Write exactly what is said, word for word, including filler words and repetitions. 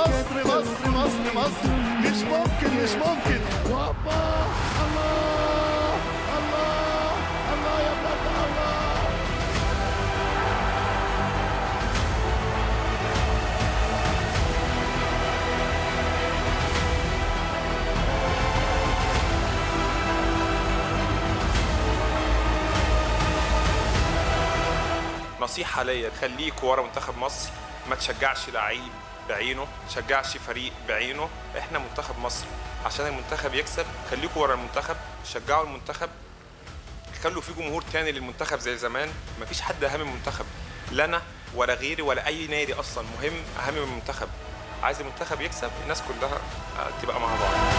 مصر مصر مصر مصر مش ممكن مش ممكن. وابا الله الله الله يا بلاد الله. نصيحة ليا، خليكوا ورا منتخب مصر، ما تشجعش لعيب بعينه، تشجعش فريق بعينه، احنا منتخب مصر. عشان المنتخب يكسب خليكوا ورا المنتخب، شجعوا المنتخب، خلوا في جمهور تاني للمنتخب زي زمان. مفيش حد اهم من المنتخب، لا انا ولا غيري ولا اي نادي اصلا مهم اهم من المنتخب. عايز المنتخب يكسب، الناس كلها تبقى مع بعض.